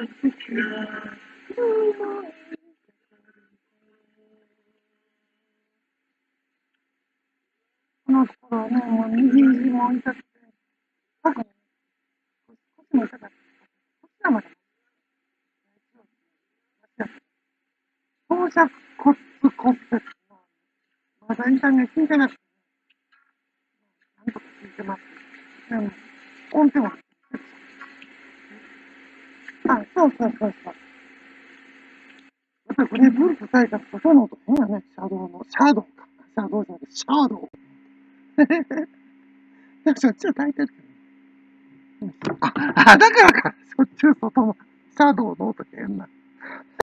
このところはね、もう右肘も痛くて、多分、腰も痛かった。こちらまで、頭尺骨骨折は、まだ痛みが効いてなくて、なんとか効いてます。でも、音程は、あ、そうそうそうそう。やっぱりこれ、ブルーされたら、外の音変やね、シャドウの、シャドウか。シャドウじゃなくて、シャドウ。そっちは大体けど。だからか。そっちは外の、シャドウの音変な。